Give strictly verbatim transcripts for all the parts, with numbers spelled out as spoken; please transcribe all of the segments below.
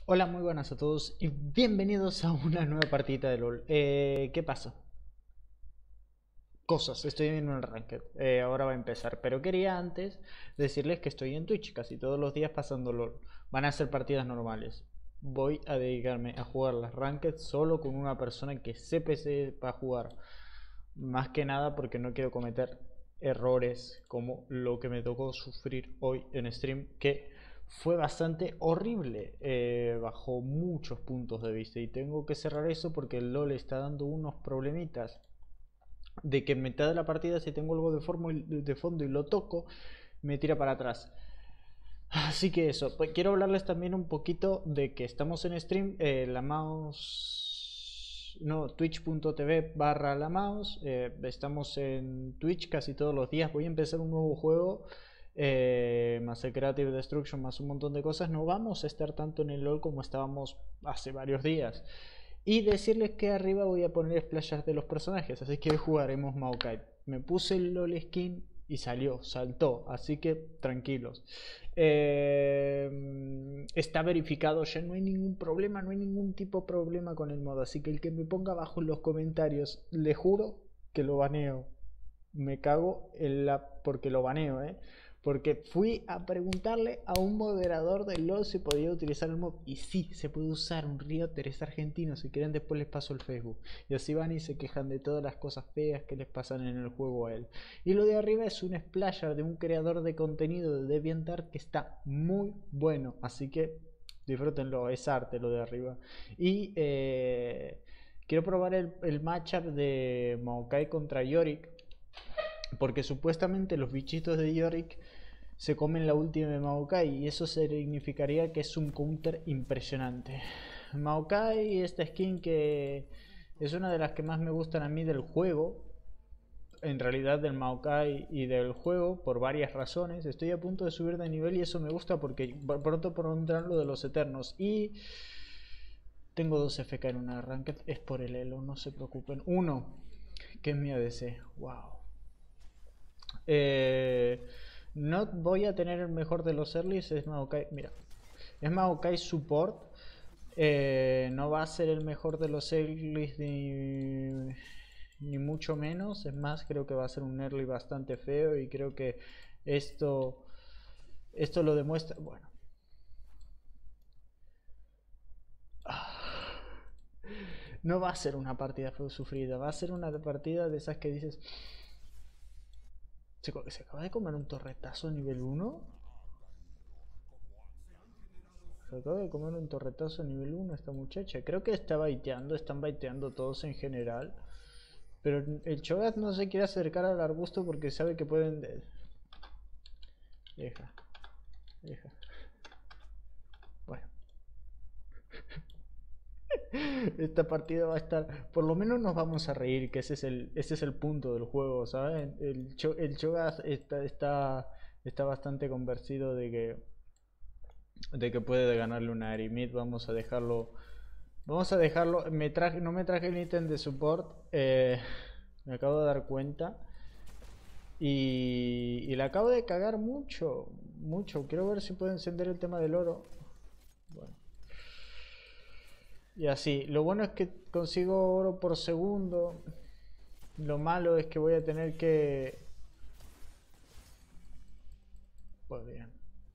Hola, muy buenas a todos y bienvenidos a una nueva partida de LOL. Eh, ¿qué pasa? Cosas, estoy en un ranked, eh, ahora va a empezar, pero quería antes decirles que estoy en Twitch casi todos los días pasando LOL. Van a ser partidas normales. Voy a dedicarme a jugar las ranked solo con una persona que sepa para jugar. Más que nada porque no quiero cometer errores como lo que me tocó sufrir hoy en stream, que fue bastante horrible, eh, bajo muchos puntos de vista, y tengo que cerrar eso porque el LOL está dando unos problemitas de que en mitad de la partida, si tengo algo de, formo, de fondo y lo toco, me tira para atrás. Así que eso, pues quiero hablarles también un poquito de que estamos en stream, eh, la mouse, no, twitch.tv barra la mouse, eh, estamos en Twitch casi todos los días. Voy a empezar un nuevo juego, eh, más el Creative Destruction, más un montón de cosas. No vamos a estar tanto en el LOL como estábamos hace varios días. Y decirles que arriba voy a poner splashes de los personajes, así que hoy jugaremos Maokai. Me puse el LOL skin y salió, saltó, así que tranquilos. Eh, está verificado, ya no hay ningún problema, no hay ningún tipo de problema con el modo, así que el que me ponga abajo en los comentarios, le juro que lo baneo. Me cago en la... porque lo baneo, eh. Porque fui a preguntarle a un moderador del LOL si podía utilizar el mod. Y sí, se puede usar. Un Rioter es argentino. Si quieren después les paso el Facebook. Y así van y se quejan de todas las cosas feas que les pasan en el juego a él. Y lo de arriba es un splasher de un creador de contenido de DeviantArt que está muy bueno. Así que disfrútenlo. Es arte lo de arriba. Y eh, quiero probar el, el matchup de Maokai contra Yorick. Porque supuestamente los bichitos de Yorick se comen la última de Maokai y eso significaría que es un counter impresionante. Maokai, esta skin que es una de las que más me gustan a mí del juego, en realidad del Maokai y del juego, por varias razones. Estoy a punto de subir de nivel y eso me gusta porque pronto pondrán lo de los Eternos. Y tengo dos F K en una ranked, es por el elo, no se preocupen. Uno, que es mi A D C, wow. Eh, no voy a tener el mejor de los earlys, es Maokai, mira, es Maokai Support, eh, no va a ser el mejor de los earlys ni, ni mucho menos, es más, creo que va a ser un early bastante feo y creo que esto, esto lo demuestra, bueno. No va a ser una partida feo sufrida, va a ser una partida de esas que dices... ¿Se, ¿Se acaba de comer un torretazo nivel uno? Se acaba de comer un torretazo nivel uno esta muchacha. Creo que está baiteando, están baiteando todos en general. Pero el Cho'Gath no se quiere acercar al arbusto porque sabe que pueden... Deja. Deja. Bueno. Esta partida va a estar... Por lo menos nos vamos a reír, que ese es el, ese es el punto del juego, ¿sabes? El, Cho, el Cho'Gath está, está, está bastante convencido de que... de que puede ganarle una Arimid. Vamos a dejarlo... Vamos a dejarlo... Me traje, no me traje el ítem de support. Eh, me acabo de dar cuenta. Y, y la acabo de cagar mucho. Mucho. Quiero ver si puedo encender el tema del oro. Bueno. Y así, lo bueno es que consigo oro por segundo. Lo malo es que voy a tener que... Pues bien.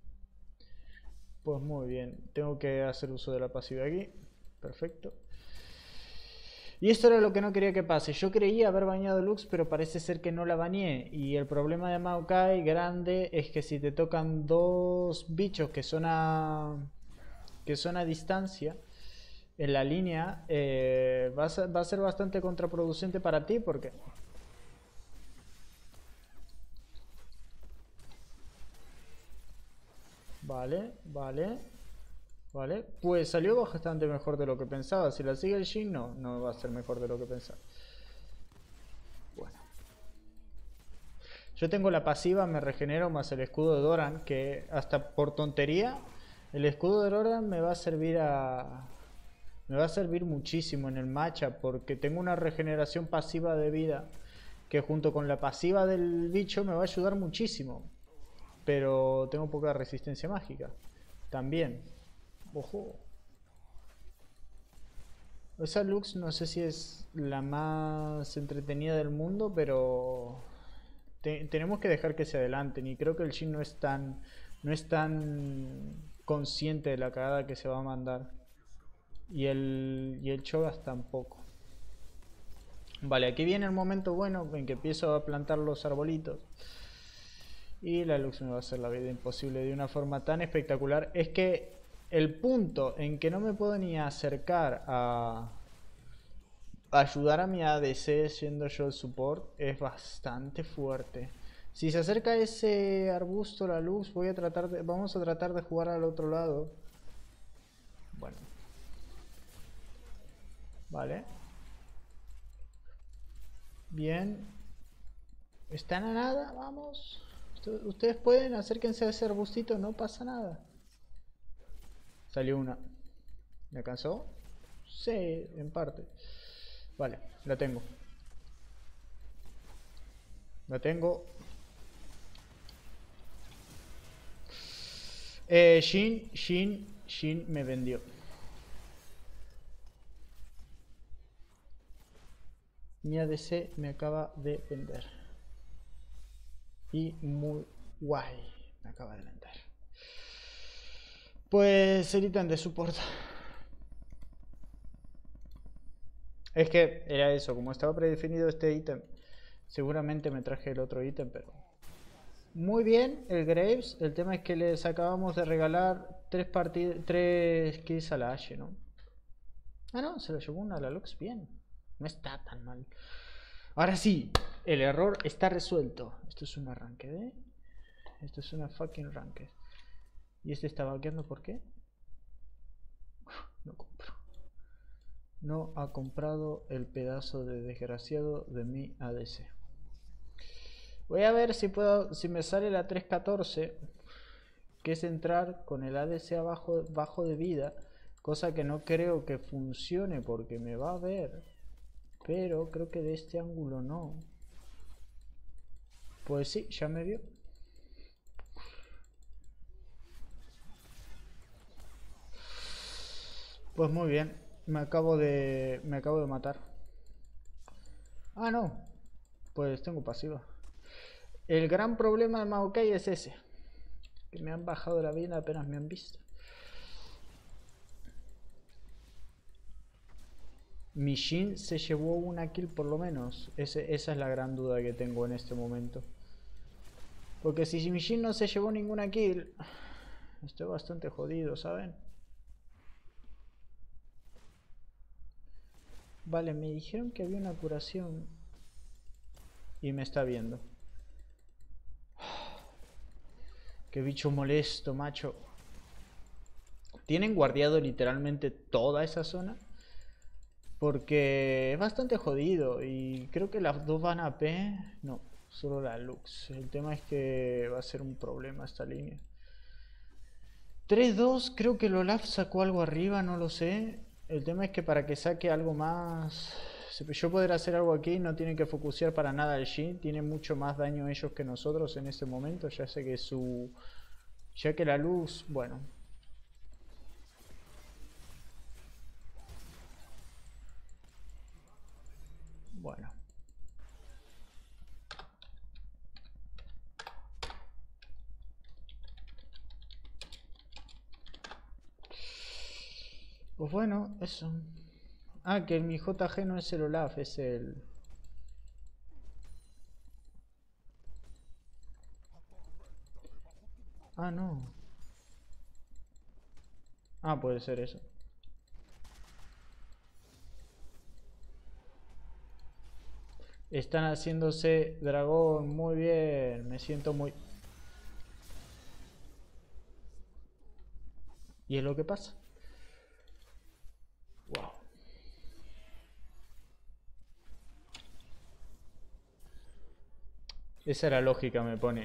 Pues muy bien. Tengo que hacer uso de la pasiva aquí. Perfecto. Y esto era lo que no quería que pase. Yo creía haber bañado Lux, pero parece ser que no la bañé. Y el problema de Maokai grande es que si te tocan dos bichos que son a... que son a distancia... en la línea, eh, va, a ser, va a ser bastante contraproducente para ti porque... Vale, vale, vale. Pues salió bastante mejor de lo que pensaba. Si la sigue el Jhin, no, no va a ser mejor de lo que pensaba. Bueno. Yo tengo la pasiva, me regenero, más el escudo de Doran, que hasta por tontería, el escudo de Doran me va a servir a... Me va a servir muchísimo en el matchup porque tengo una regeneración pasiva de vida que junto con la pasiva del bicho me va a ayudar muchísimo. Pero tengo poca resistencia mágica. También. Ojo. Esa Lux no sé si es la más entretenida del mundo, pero te- tenemos que dejar que se adelanten. Y creo que el Jhin no es tan, no es tan consciente de la cagada que se va a mandar. Y el, y el Cho'Gath tampoco. Vale, aquí viene el momento bueno en que empiezo a plantar los arbolitos. Y la Lux me va a hacer la vida imposible de una forma tan espectacular. Es que el punto en que no me puedo ni acercar a ayudar a mi A D C siendo yo el support es bastante fuerte. Si se acerca ese arbusto la Lux, voy a tratar de, vamos a tratar de jugar al otro lado. Bueno. Vale. Bien. ¿Están a nada? Vamos. Ustedes pueden, acérquense a ese arbustito, no pasa nada. Salió una. ¿Me alcanzó? Sí, en parte. Vale, la tengo. La tengo. Eh, Jhin, Jhin, Jhin me vendió. Mi A D C me acaba de vender. Y muy guay. Me acaba de vender. Pues el ítem de support. Es que era eso, como estaba predefinido este ítem, seguramente me traje el otro ítem, pero... Muy bien, el Graves. El tema es que les acabamos de regalar tres partidas, tres kills a la Ashe, ¿no? Ah, no, se lo llevó una a la Lux, bien. No está tan mal. Ahora sí, el error está resuelto. Esto es un arranque, ¿eh? Esto es una fucking ranked. ¿Y este está vaqueando por qué? No compro. No ha comprado el pedazo de desgraciado de mi A D C. Voy a ver si puedo, si me sale la tres catorce, que es entrar con el A D C abajo, bajo de vida, cosa que no creo que funcione porque me va a ver, pero creo que de este ángulo no. Pues sí, ya me vio. Pues muy bien, me acabo de, me acabo de matar. Ah, no, pues tengo pasiva. El gran problema de Maokai es ese, que me han bajado la vida apenas me han visto. Mi Jhin se llevó una kill por lo menos. Ese, esa es la gran duda que tengo en este momento. Porque si mi Jhin no se llevó ninguna kill, estoy bastante jodido, ¿saben? Vale, me dijeron que había una curación. Y me está viendo. Qué bicho molesto, macho. ¿Tienen guardiado literalmente toda esa zona? Porque es bastante jodido. Y creo que las dos van a P. No, solo la Lux. El tema es que va a ser un problema esta línea. tres dos, creo que el Olaf sacó algo arriba, no lo sé. El tema es que para que saque algo más... Yo poder hacer algo aquí, no tienen que focusear para nada al Jhin. Tienen mucho más daño ellos que nosotros en este momento. Ya sé que su... Ya que la luz... Bueno. Bueno. Pues bueno, eso. Ah, que mi J G no es el Olaf, es el... Ah, no. Ah, puede ser eso. Están haciéndose dragón, muy bien. Me siento muy... Y es lo que pasa. Wow. Esa era lógica, me pone.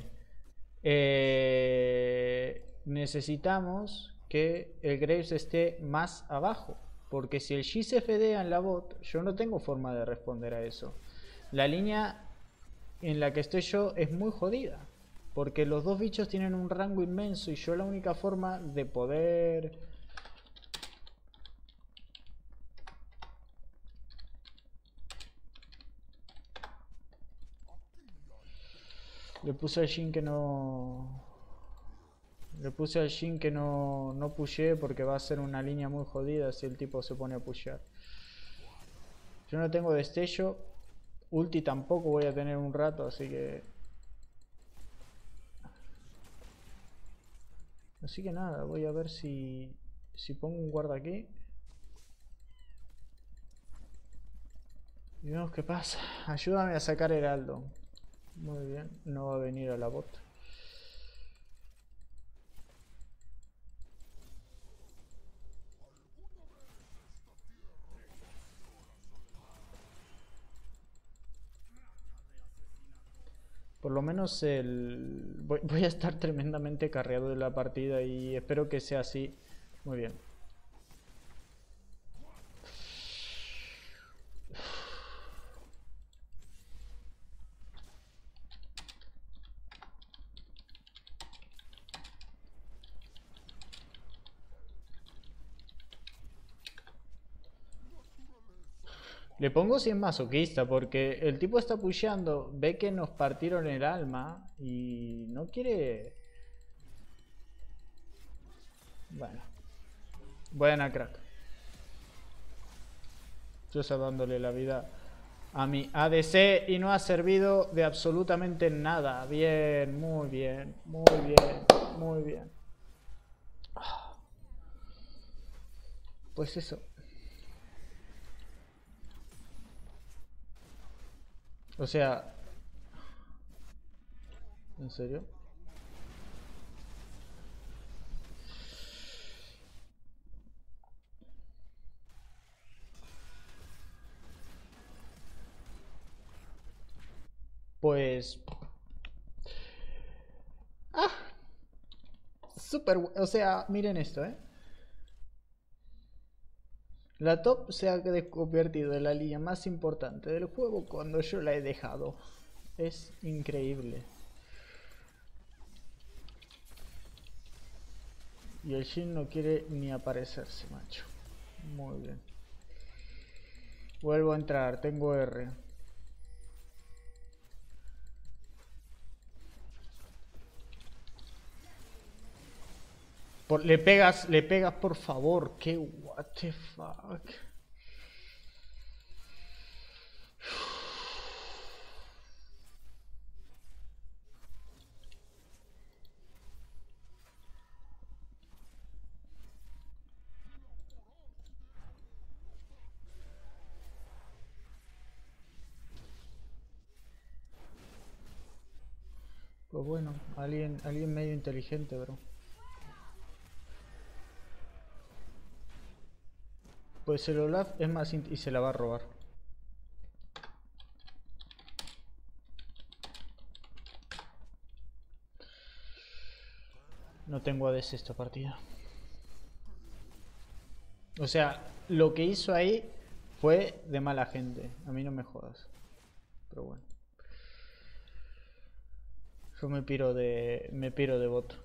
Eh, necesitamos que el Graves esté más abajo. Porque si el G se fedea en la bot, yo no tengo forma de responder a eso. La línea en la que estoy yo es muy jodida. Porque los dos bichos tienen un rango inmenso y yo la única forma de poder... Le puse al Jhin que no... Le puse al Jhin que no, no pushee porque va a ser una línea muy jodida si el tipo se pone a pushear. Yo no tengo destello. Ulti tampoco voy a tener un rato, así que... Así que nada, voy a ver si... Si pongo un guarda aquí. Y vemos qué pasa. Ayúdame a sacar Heraldo. Muy bien, no va a venir a la bot. Por lo menos el... voy, voy a estar tremendamente carreado de la partida y espero que sea así. Muy bien. Le pongo si es masoquista porque el tipo está pusheando, ve que nos partieron el alma y no quiere... Bueno. Buena, crack. Yo salvándole la vida a mi A D C y no ha servido de absolutamente nada. Bien, muy bien, muy bien, muy bien. Pues eso. O sea... ¿En serio? Pues... ¡Ah! Súper... O sea, miren esto, ¿eh? La top se ha convertido en la línea más importante del juego cuando yo la he dejado. Es increíble. Y el Jhin no quiere ni aparecerse, macho. Muy bien. Vuelvo a entrar, tengo R. Por, le pegas, le pegas por favor. Que what the fuck. Pues bueno, alguien, alguien medio inteligente, bro. Pues el Olaf es más y se la va a robar. No tengo A D C esta partida. O sea, lo que hizo ahí fue de mala gente. A mí no me jodas. Pero bueno. Yo me piro de... me piro de bot.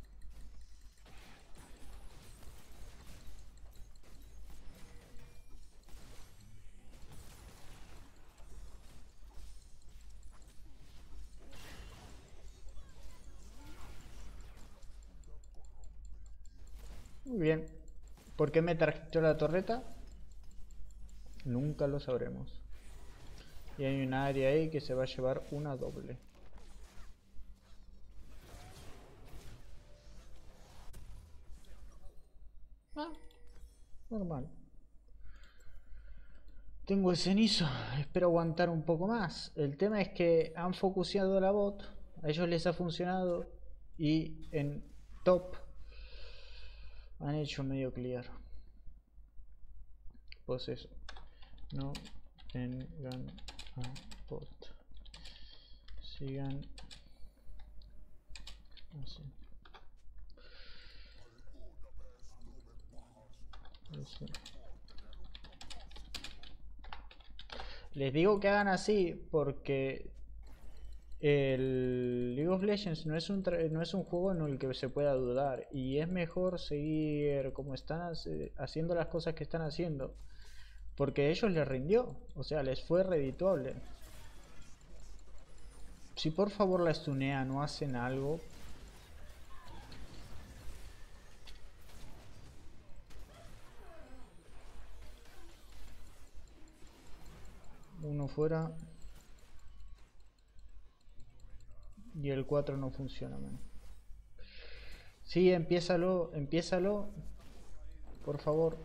Muy bien. ¿Por qué me tarjetó la torreta? Nunca lo sabremos. Y hay un área ahí que se va a llevar una doble. Ah, normal. Tengo el cenizo, espero aguantar un poco más. El tema es que han focuseado la bot, a ellos les ha funcionado y en top han hecho medio clear. Pues eso, no vengan a bot, sigan así. Eso. Les digo que hagan así porque el League of Legends no es un no es un juego en el que se pueda dudar y es mejor seguir como están haciendo las cosas que están haciendo porque a ellos les rindió, o sea, les fue redituable. Si por favor la stunean o hacen algo. Uno fuera. Y el cuatro no funciona, man. Sí, empiézalo, empiézalo. Por favor.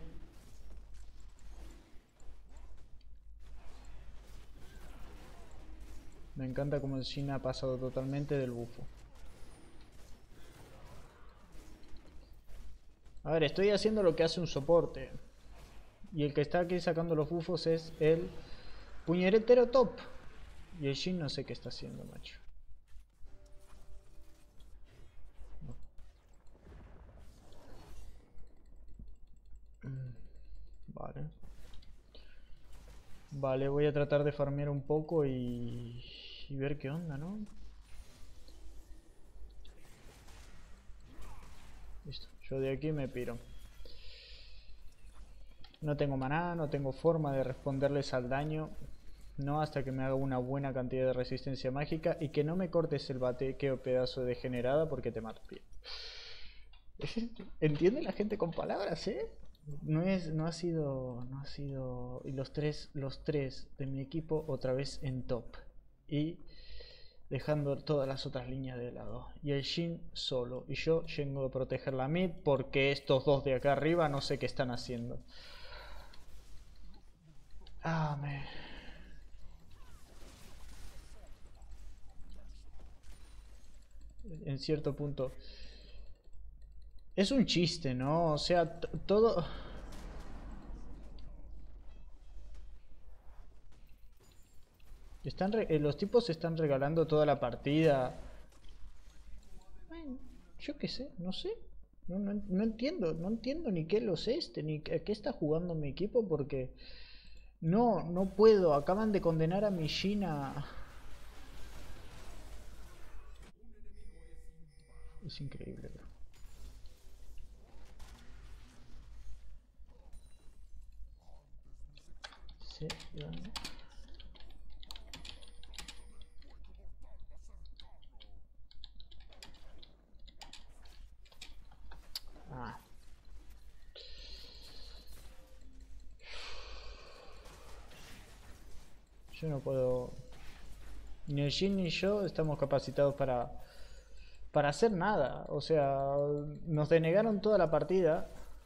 Me encanta como el Shin ha pasado totalmente del bufo. A ver, estoy haciendo lo que hace un soporte. Y el que está aquí sacando los bufos es el puñetero top. Y el Shin no sé qué está haciendo, macho. Vale. Vale, voy a tratar de farmear un poco y, y ver qué onda, ¿no? Listo, yo de aquí me piro. No tengo maná, no tengo forma de responderles al daño. No hasta que me haga una buena cantidad de resistencia mágica y que no me cortes el batequeo pedazo de degenerada porque te mato. Bien. ¿Entiende la gente con palabras, eh? No es, no ha sido, no ha sido, y los tres, los tres de mi equipo otra vez en top y dejando todas las otras líneas de lado y el Shin solo y yo llego a proteger la mid porque estos dos de acá arriba no sé qué están haciendo. Ah, me... En cierto punto es un chiste, ¿no? O sea, todo... Están eh, los tipos se están regalando toda la partida. Bueno, yo qué sé, no sé. No, no, no entiendo, no entiendo ni qué los este, ni a qué está jugando mi equipo porque... No, no puedo. Acaban de condenar a mi Gina. Es increíble, bro. Sí, ya. Ah. Yo no puedo... Ni el Jin ni yo estamos capacitados para... Para hacer nada. O sea, nos denegaron toda la partida.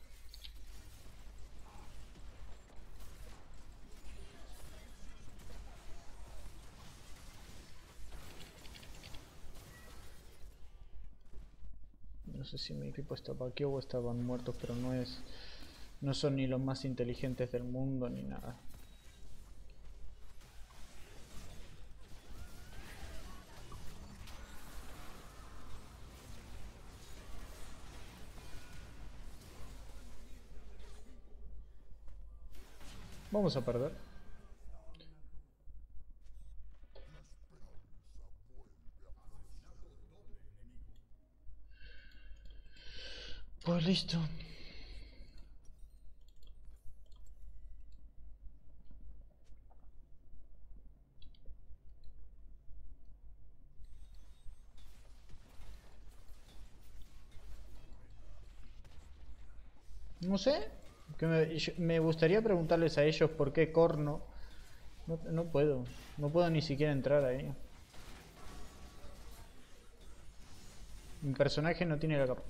No sé si mi equipo estaba aquí o estaban muertos, pero no es... No son ni los más inteligentes del mundo ni nada. Vamos a perder. Pues listo. No sé. Que me, yo- me gustaría preguntarles a ellos por qué corno. No, no puedo. No puedo ni siquiera entrar ahí. Mi personaje no tiene la capa.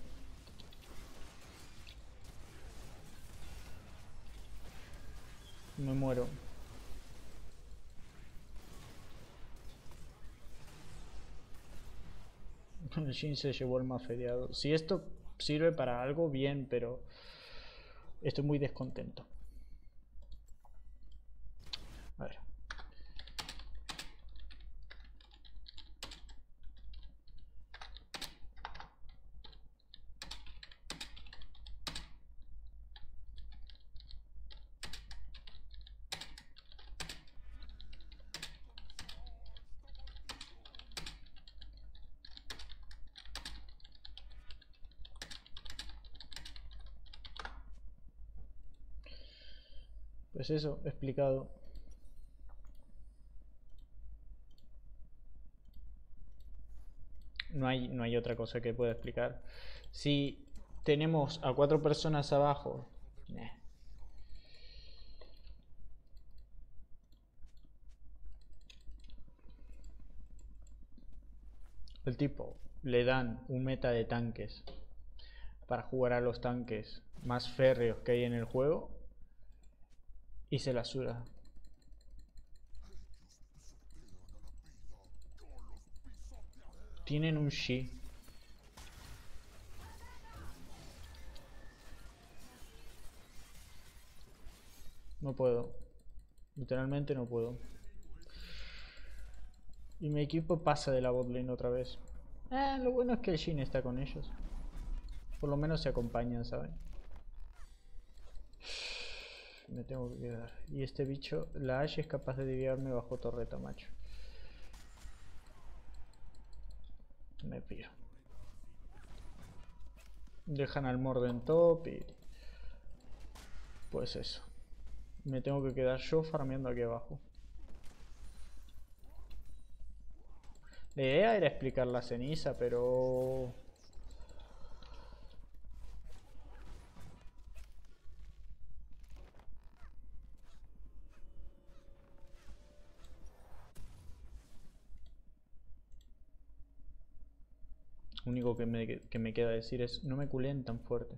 Me muero. El Jin se llevó el más fedeado. Si esto sirve para algo, bien, pero estoy muy descontento. A ver. Pues eso, explicado. No hay, no hay otra cosa que pueda explicar. Si tenemos a cuatro personas abajo... Nah. El tipo le dan un meta de tanques para jugar a los tanques más férreos que hay en el juego y se la suda. Tienen un Shi. No puedo. Literalmente no puedo. Y mi equipo pasa de la botlane otra vez. Eh, lo bueno es que el Shin está con ellos. Por lo menos se acompañan, ¿saben? Me tengo que quedar. Y este bicho, la Ashe es capaz de desviarme bajo torreta, macho. Me piro. Dejan al Morden top y... pues eso. Me tengo que quedar yo farmeando aquí abajo. La idea era explicar la ceniza, pero... Lo único que me, que me queda decir es no me culen tan fuerte.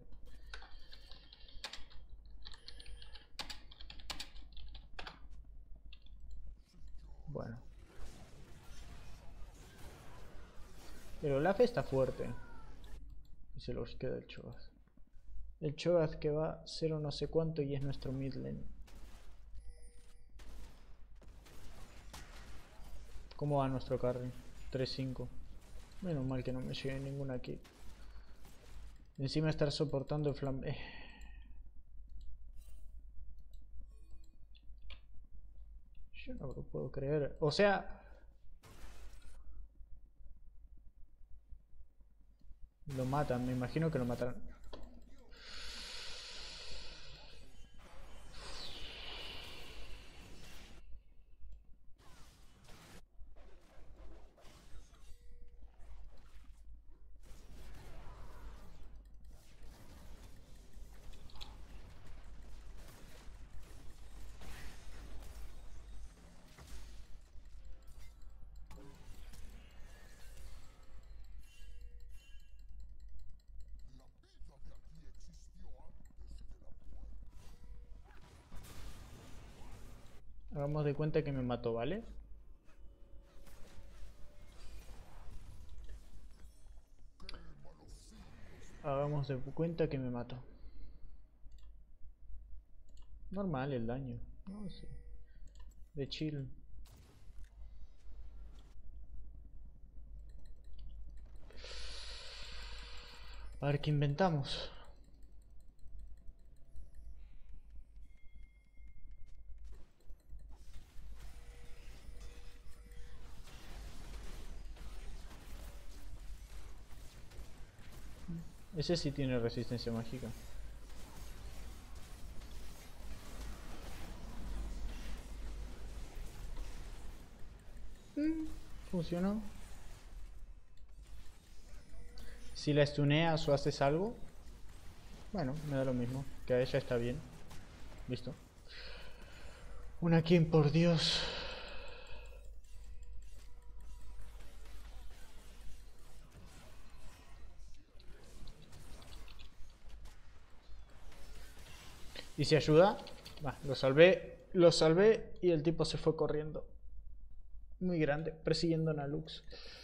Bueno. Pero Olaf está fuerte. Y se los queda el Cho'Gath. El Cho'Gath que va cero no sé cuánto y es nuestro mid lane. ¿Cómo va nuestro carry? tres cinco. Menos mal que no me llegue ninguna aquí. Encima estar soportando el flambe. Eh. Yo no lo puedo creer. O sea... Lo matan, me imagino que lo matarán. Hagamos de cuenta que me mató, ¿vale? Hagamos de cuenta que me mató. Normal el daño. No sé. De chill. A ver qué inventamos. Ese sí tiene resistencia mágica. Mm, funcionó. Si la stuneas o haces algo, bueno, me da lo mismo. Que a ella está bien. Listo. Una King, por Dios. ¿Y si ayuda? Va, lo salvé. Lo salvé y el tipo se fue corriendo. Muy grande, persiguiendo a Nalux.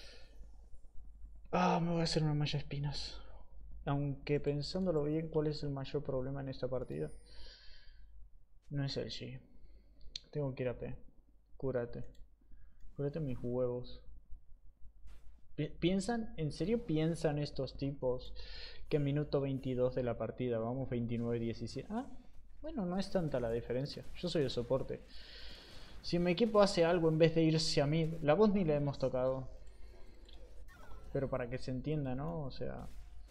Ah, me voy a hacer una malla de espinas. Aunque pensándolo bien, ¿cuál es el mayor problema en esta partida? No es el Shi. Tengo que ir a P. Cúrate. Cúrate mis huevos. ¿Piensan? ¿En serio piensan estos tipos que en minuto veintidós de la partida vamos veintinueve diecisiete? Ah, bueno, no es tanta la diferencia. Yo soy de soporte. Si mi equipo hace algo en vez de irse a mid, la voz ni la hemos tocado. Pero para que se entienda, ¿no? O sea...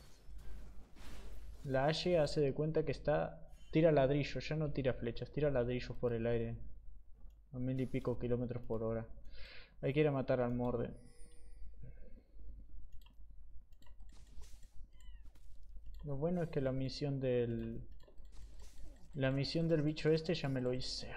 La Ashe hace de cuenta que está... Tira ladrillos, ya no tira flechas, tira ladrillos por el aire. A mil y pico kilómetros por hora. Hay que ir a matar al Morden. Lo bueno es que la misión del... La misión del bicho este ya me lo hice.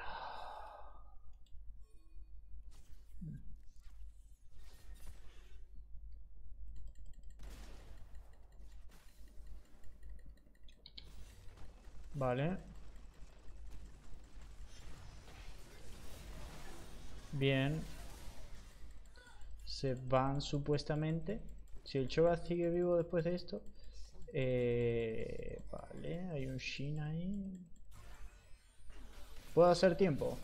Vale. Bien. Se van supuestamente. Si el Cho'Gath sigue vivo después de esto. Eh, vale, hay un Shin ahí. ¿Puedo hacer tiempo?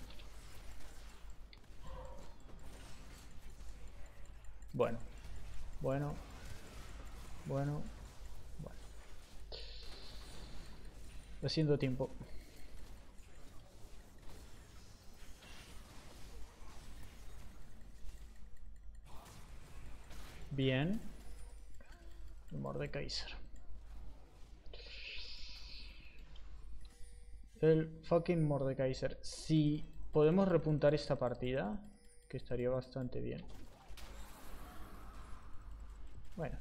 Bueno. Bueno. Bueno. Bueno. Haciendo tiempo. Bien. Mordekaiser. El fucking Mordekaiser. Si podemos repuntar esta partida, que estaría bastante bien. Bueno.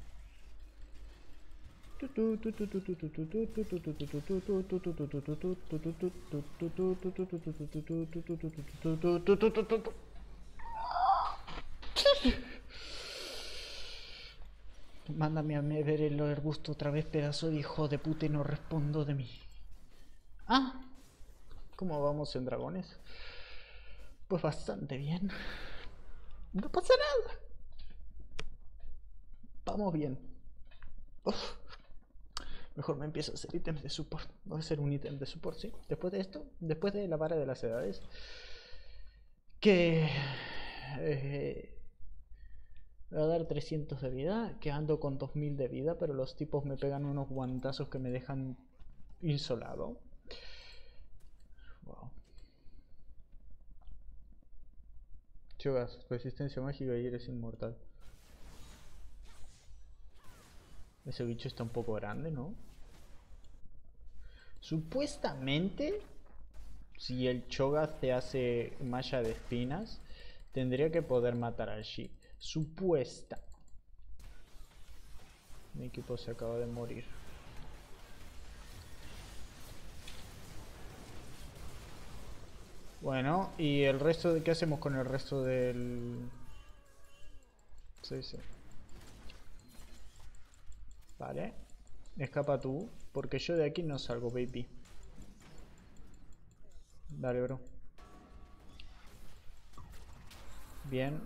Mándame a ver el arbusto otra vez, pedazo de hijo de puta, y no respondo de mí. Ah, ¿cómo vamos en dragones? Pues bastante bien. No pasa nada. Vamos bien. Uf. Mejor me empiezo a hacer ítems de support. Voy a hacer un ítem de support, sí. Después de esto, después de la vara de las edades, que eh, voy a dar trescientos de vida, que ando con dos mil de vida, pero los tipos me pegan unos guantazos que me dejan insolado. Wow. Cho'Gath, resistencia mágica y eres inmortal. Ese bicho está un poco grande, ¿no? Supuestamente, si el Cho'Gath te hace malla de espinas, tendría que poder matar al Shi. Supuesta. Mi equipo se acaba de morir. Bueno, ¿y el resto de qué hacemos con el resto del...? Sí, sí. Vale. Escapa tú, porque yo de aquí no salgo, baby. Dale, bro. Bien.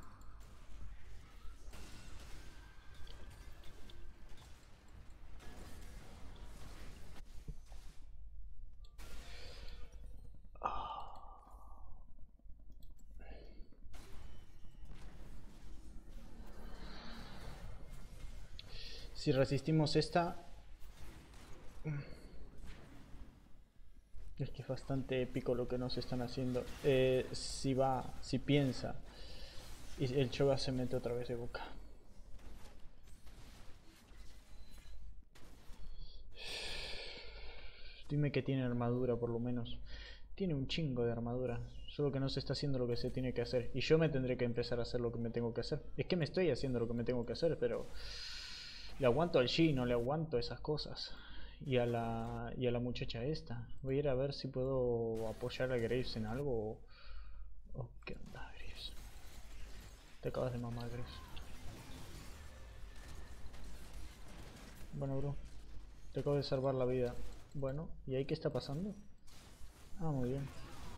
Si resistimos esta... Es que es bastante épico lo que nos están haciendo. Eh, si va, si piensa, y el Cho'Gath se mete otra vez de boca. Dime que tiene armadura por lo menos. Tiene un chingo de armadura. Solo que no se está haciendo lo que se tiene que hacer. Y yo me tendré que empezar a hacer lo que me tengo que hacer. Es que me estoy haciendo lo que me tengo que hacer, pero... Le aguanto al Shi, no le aguanto esas cosas. Y a la, y a la muchacha esta. Voy a ir a ver si puedo apoyar a Graves en algo. Oh, ¿qué onda, Graves? Te acabas de mamar, Graves. Bueno, bro. Te acabo de salvar la vida. Bueno, ¿y ahí qué está pasando? Ah, muy bien.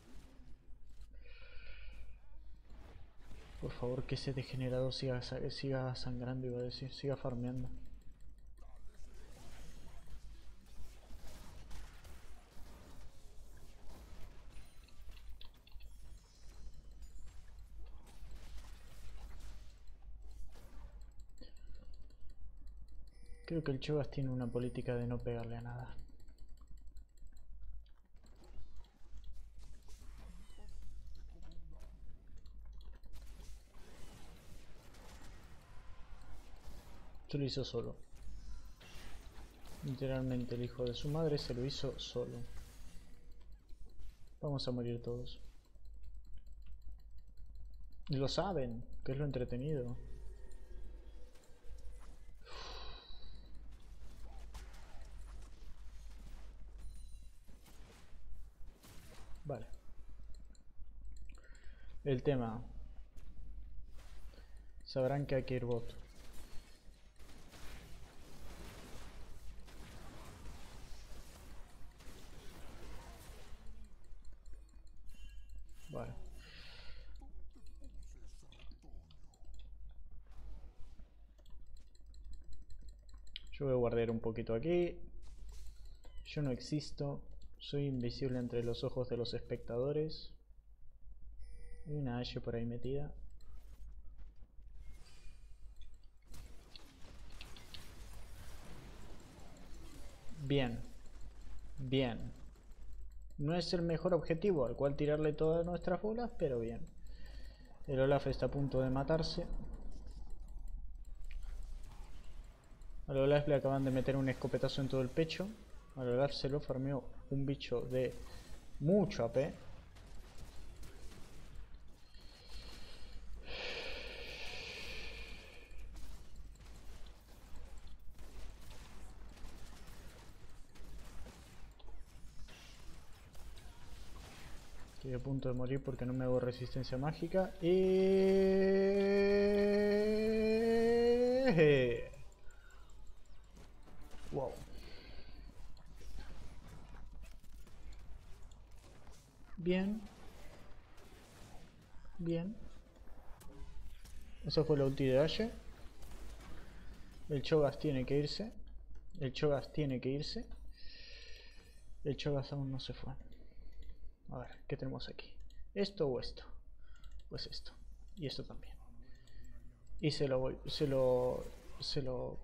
Por favor, que ese degenerado siga, siga sangrando, iba a decir. Siga farmeando. Creo que el Cho'Gath tiene una política de no pegarle a nada. Se lo hizo solo. Literalmente el hijo de su madre se lo hizo solo. Vamos a morir todos. Y lo saben, que es lo entretenido. Vale. El tema. Sabrán que hay que ir bot. Vale. Yo voy a guardar un poquito aquí. Yo no existo. Soy invisible entre los ojos de los espectadores. Hay una Ashe por ahí metida. Bien. Bien. No es el mejor objetivo al cual tirarle todas nuestras bolas, pero bien. El Olaf está a punto de matarse. Al Olaf le acaban de meter un escopetazo en todo el pecho. Al Olaf se lo farmeó un bicho de mucho A P. Estoy a punto de morir porque no me hago resistencia mágica. Y... wow. Bien. Bien. Esa fue la ulti de Ashe. El Cho'Gath tiene que irse. El Cho'Gath tiene que irse. El Cho'Gath aún no se fue. A ver, ¿qué tenemos aquí? ¿Esto o esto? Pues esto. Y esto también. Y se lo voy... Se lo... Se lo...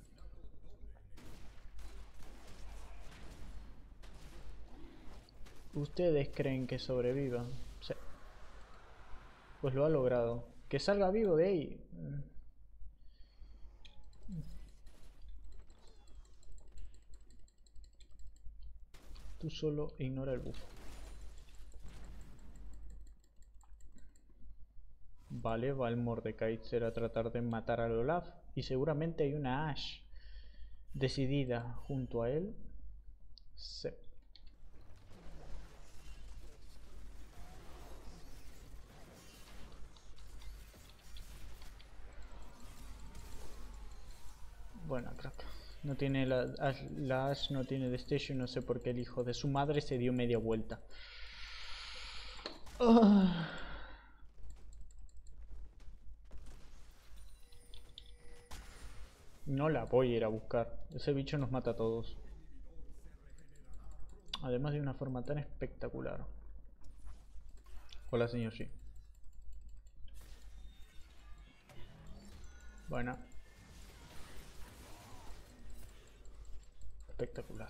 ¿Ustedes creen que sobreviva? Sí. Pues lo ha logrado. Que salga vivo de ahí. Tú solo ignora el bufo. Vale, va el Mordekaiser a tratar de matar al Olaf. Y seguramente hay una Ashe decidida junto a él. Sí. Bueno, creo que no tiene la, la Ashe no tiene destello. No sé por qué el hijo de su madre se dio media vuelta. Oh. No la voy a ir a buscar. Ese bicho nos mata a todos. Además de una forma tan espectacular. Hola, señor Shi. Bueno. Espectacular.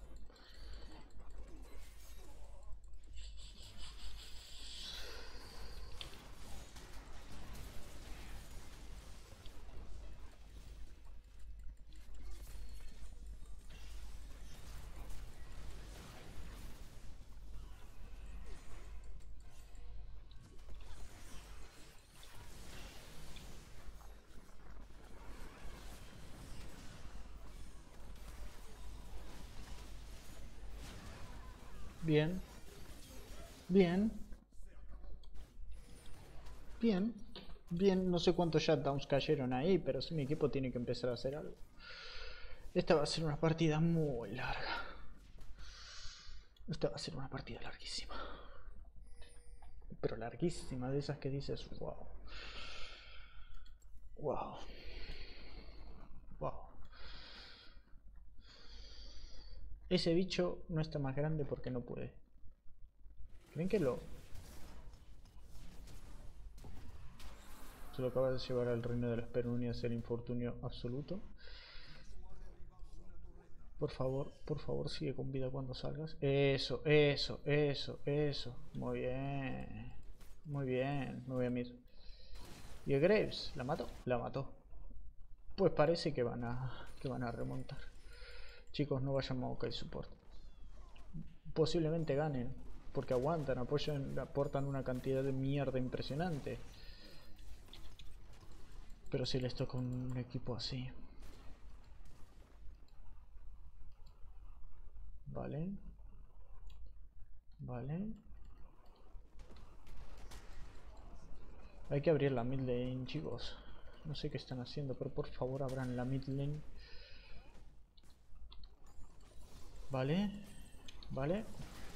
Bien. Bien. Bien. Bien. No sé cuántos shutdowns cayeron ahí, pero sí, mi equipo tiene que empezar a hacer algo. Esta va a ser una partida muy larga. Esta va a ser una partida larguísima. Pero larguísima, de esas que dices, wow. Wow. Wow. Ese bicho no está más grande porque no puede. ¿Creen que lo...? Se lo acaba de llevar al reino de las perunias el infortunio absoluto. Por favor, por favor, sigue con vida cuando salgas. Eso, eso, eso, eso. Muy bien. Muy bien, me voy a mirar. ¿Y el Graves? ¿La mató? La mató. Pues parece que van a, que van a remontar. Chicos, no vayan Maokai Support. Posiblemente ganen. Porque aguantan, apoyan, aportan una cantidad de mierda impresionante. Pero si les toca un equipo así. Vale. Vale. Hay que abrir la mid lane, chicos. No sé qué están haciendo, pero por favor abran la mid lane. Vale. Vale.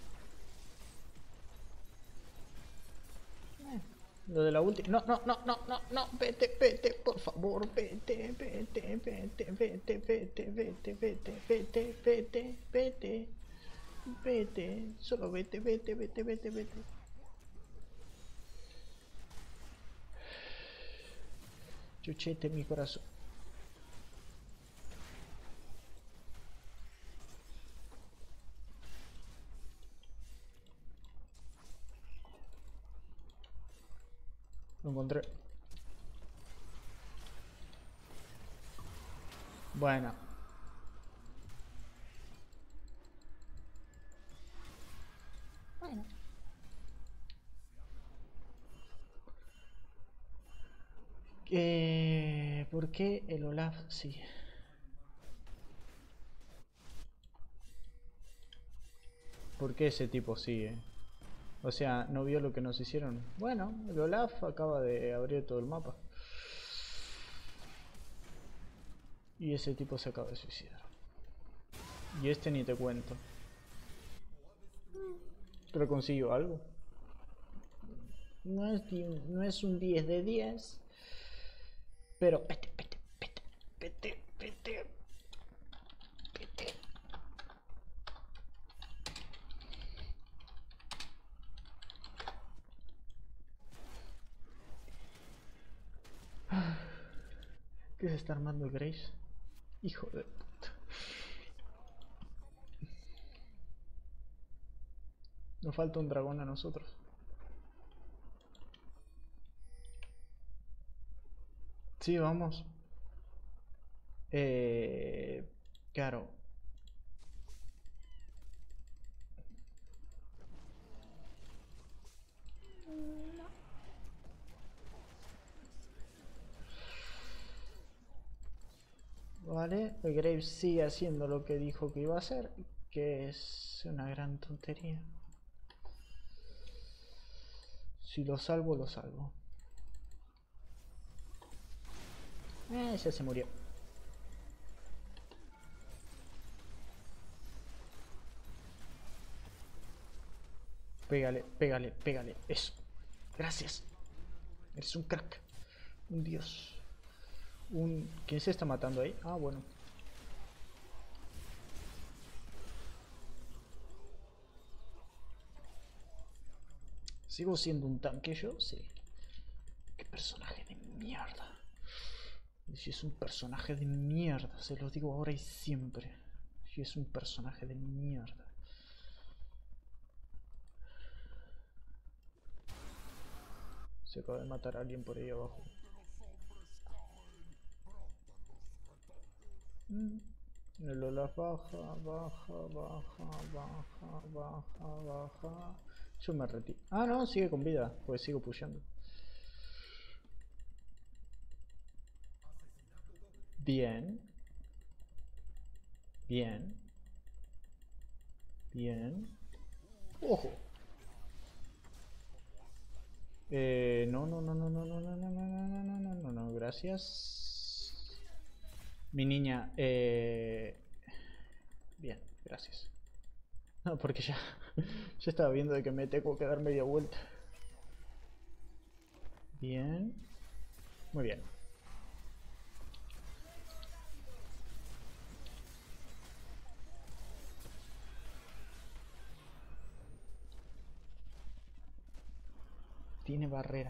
Eh, lo de la última. No, no, no, no, no, no. Vete, vete, por favor. Vete, vete, vete, vete, vete, vete, vete, vete, vete, vete. Vete. Solo vete, vete, vete, vete, vete. Chuchete mi corazón. Lo encontré. Bueno. Bueno. Eh, ¿Por qué el Olaf sigue? ¿Por qué ese tipo sigue? O sea, ¿no vio lo que nos hicieron? Bueno, el Olaf acaba de abrir todo el mapa. Y ese tipo se acaba de suicidar. Y este ni te cuento. Pero consiguió algo. No es, no es un diez de diez. Pero vete, vete, vete, vete, vete, vete. ¿Qué se está armando el Graves? Hijo de puta. Nos falta un dragón a nosotros. Sí, vamos. Eh, claro. Vale, el Graves sigue haciendo lo que dijo que iba a hacer, que es una gran tontería. Si lo salvo, lo salvo. Eh, ya se murió. Pégale, pégale, pégale. Eso. Gracias. Eres un crack. Un dios. Un... ¿Quién se está matando ahí? Ah, bueno. ¿Sigo siendo un tanque yo? Sí. Qué personaje de mierda. Si es un personaje de mierda, se lo digo ahora y siempre. Si es un personaje de mierda. Se acaba de matar a alguien por ahí abajo. Mm. El Olaf baja, baja, baja, baja, baja, baja. Yo me retiro. Ah, no, sigue con vida, pues sigo pusheando. Bien. Bien. Bien. Ojo. Eh, no, no, no, no, no, no, no, no, no, no, no, no, no, no, no, gracias. Mi niña, eh... bien, gracias. No, porque ya, ya estaba viendo de que me tengo que dar media vuelta. Bien. Muy bien. Tiene barrera.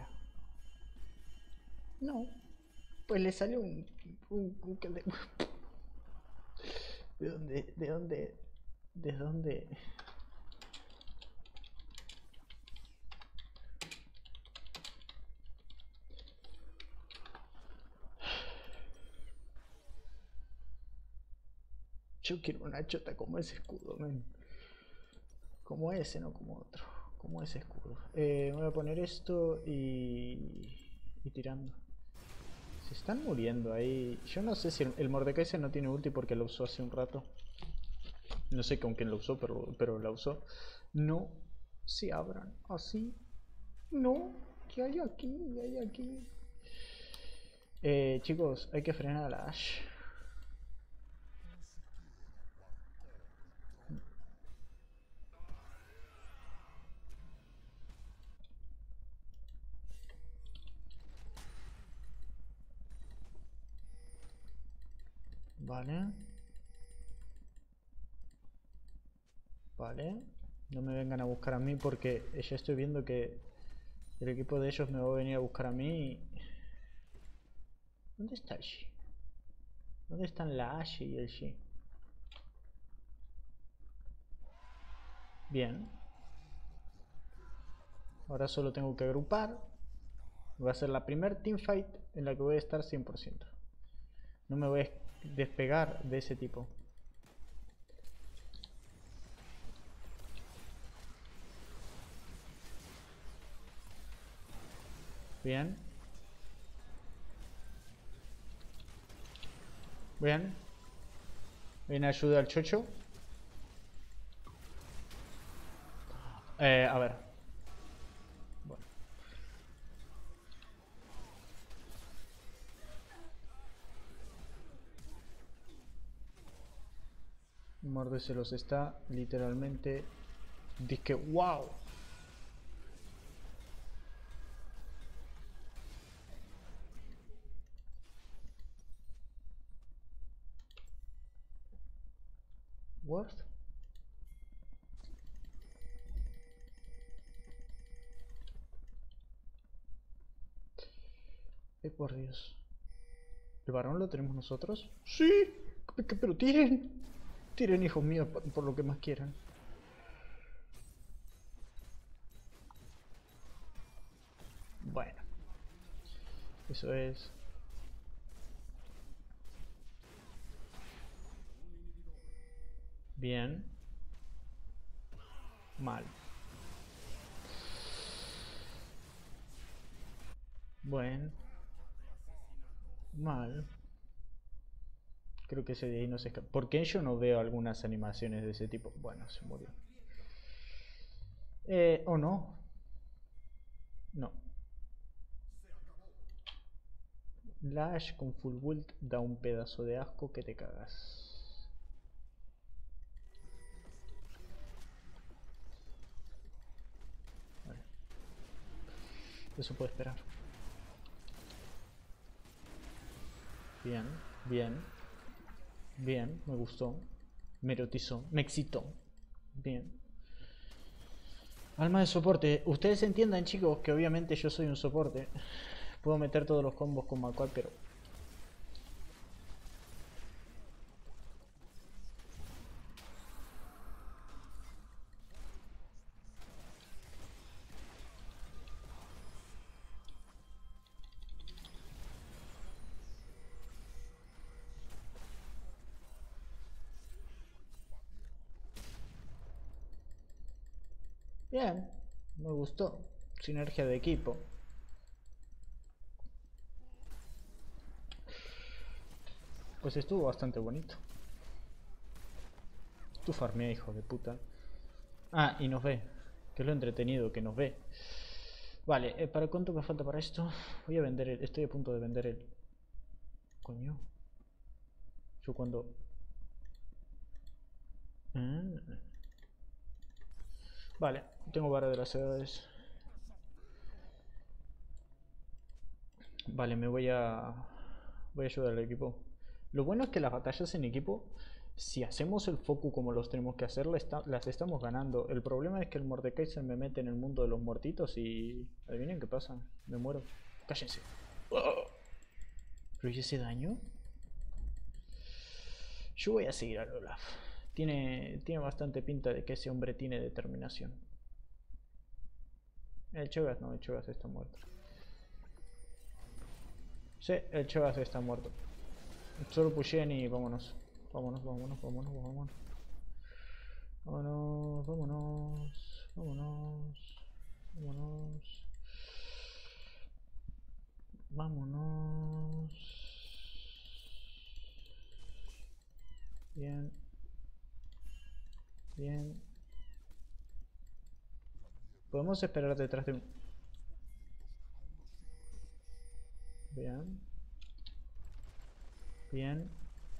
No. Pues le salió un... un, un de... ¿De dónde? ¿De dónde? ¿De dónde? Yo quiero una chota como ese escudo, man. Como ese, no como otro. Como ese escudo. Eh, voy a poner esto y... y tirando. Se están muriendo ahí. Yo no sé si el, el Mordekaiser no tiene ulti porque lo usó hace un rato. No sé con quién lo usó, pero, pero la usó. No se abran así. No. ¿Qué hay aquí? ¿Qué hay aquí? Eh, chicos, hay que frenar a la Ashe. Vale. Vale. No me vengan a buscar a mí porque ya estoy viendo que el equipo de ellos me va a venir a buscar a mí. ¿Dónde está el Shi? ¿Dónde están la Ashe y el Shi? Bien. Ahora solo tengo que agrupar. Va a ser la primer teamfight en la que voy a estar cien por ciento. No me voy a despegar de ese tipo. Bien. Bien. Viene ayuda al chocho. Eh, a ver. Bueno. Morde se los está literalmente. Disque wow. Worth. Ay, por Dios. ¿El varón lo tenemos nosotros? Sí. Pero tiren. Tiren, hijos míos, por lo que más quieran. Bueno. Eso es. Bien. Mal. Bueno. Mal. Creo que ese de ahí no se escapa. ¿Por qué yo no veo algunas animaciones de ese tipo? Bueno, se murió. Eh, ¿o no? No. Lash con full wilt da un pedazo de asco que te cagas. Vale. Eso puede esperar. Bien, bien. Bien, me gustó. Me erotizó, me excitó. Bien. Alma de soporte. Ustedes entiendan, chicos, que obviamente yo soy un soporte. Puedo meter todos los combos con Macual, pero... Bien, me gustó. Sinergia de equipo. Pues estuvo bastante bonito. Tu farmea, hijo de puta. Ah, y nos ve. Que es lo entretenido, que nos ve. Vale, eh, ¿para cuánto me falta para esto? Voy a vender el... Estoy a punto de vender el... Coño. Yo cuando... Ah. Vale, tengo vara de las edades. Vale, me voy a... Voy a ayudar al equipo. Lo bueno es que las batallas en equipo, si hacemos el foco como los tenemos que hacer, las estamos ganando. El problema es que el Mordecai se me mete en el mundo de los muertitos y... Adivinen qué pasa, me muero. Cállense. ¿Pero y ese daño? Yo voy a seguir a Olaf. Tiene, tiene bastante pinta de que ese hombre tiene determinación. El Cho'Gath no, el Cho'Gath está muerto. Sí, el Cho'Gath está muerto. Solo pushen y vámonos. Vámonos, vámonos, vámonos, vámonos. Vámonos, vámonos, vámonos, vámonos. Vámonos. Bien. Bien. Podemos esperar detrás de un... Bien.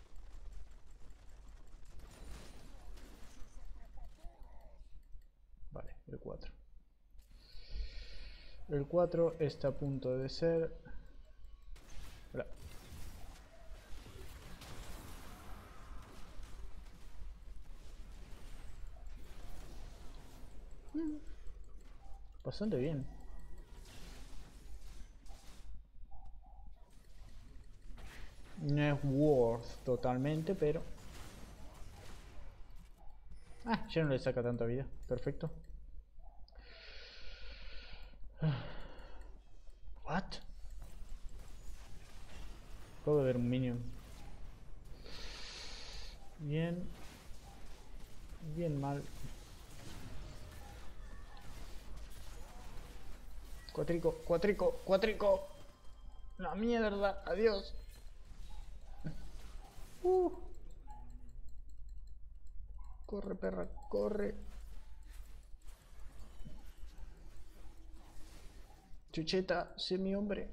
Vale, el cuatro. El cuatro está a punto de ser... Hola. Bastante bien. No es worth totalmente, pero... Ah, ya no le saca tanta vida. Perfecto. What? Puedo ver un minion. Bien. Bien mal. Cuatrico, cuatrico, cuatrico. La mierda, adiós. Uh. Corre, perra, corre. Chucheta, sé mi hombre.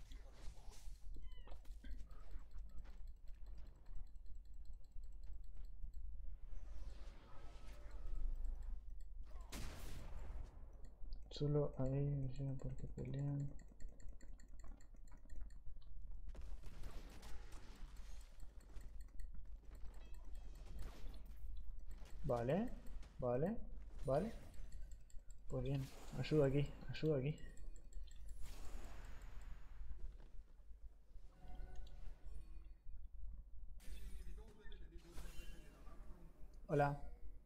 Solo ahí no sé por qué pelean. Vale, vale, vale. Pues bien, ayuda aquí, ayuda aquí. Hola.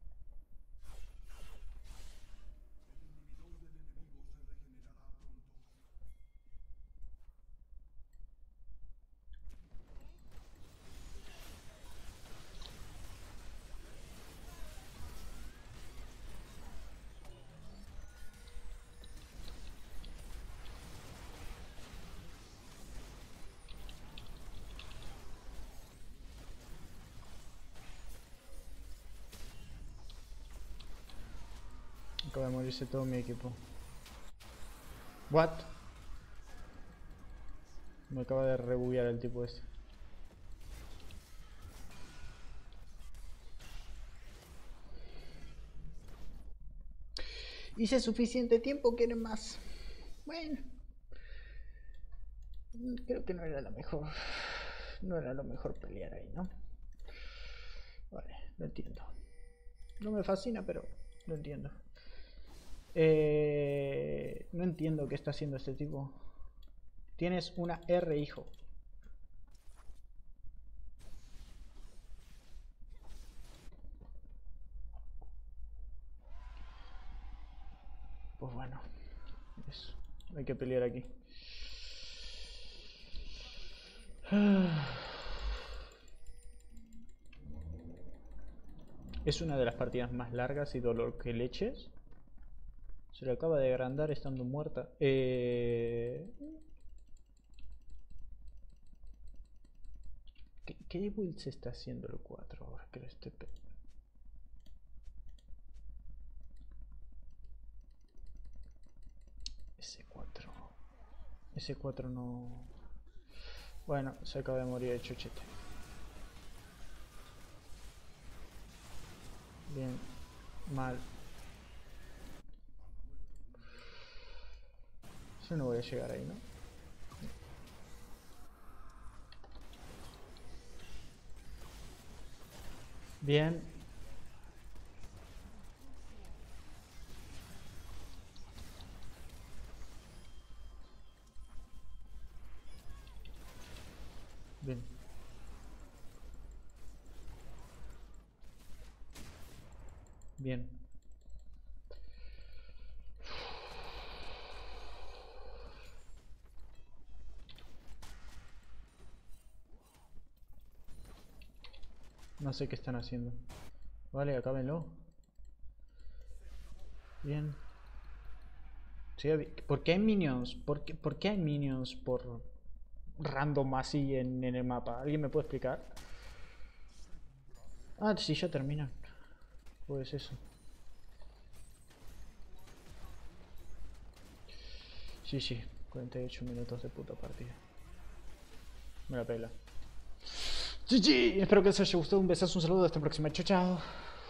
Acaba de morirse todo mi equipo. What? Me acaba de rebuguear el tipo este. Hice suficiente tiempo, quieren más. Bueno. Creo que no era lo mejor. No era lo mejor pelear ahí, ¿no? Vale, lo entiendo. No me fascina, pero lo entiendo. Eh, no entiendo qué está haciendo este tipo. Tienes una R, hijo. Pues bueno, eso. Hay que pelear aquí. Es una de las partidas más largas y dolor que leches. Se le acaba de agrandar estando muerta. Eh... ¿Qué, ¿Qué build se está haciendo el cuatro ahora que lo estoy... ese cuatro... ese cuatro no... Bueno, se acaba de morir el chochete. Bien, mal. Yo no voy a llegar ahí, ¿no? Bien. Bien. Bien. No sé qué están haciendo. Vale, acábenlo. Bien. Sí, ¿por qué hay minions? ¿Por qué, ¿Por qué hay minions por random así en, en el mapa? ¿Alguien me puede explicar? Ah, sí, ya terminan. Pues eso. Sí, sí. cuarenta y ocho minutos de puta partida. Me la pela. G G. Espero que les haya gustado. Un besazo, un saludo. Hasta la próxima. Chao, chao.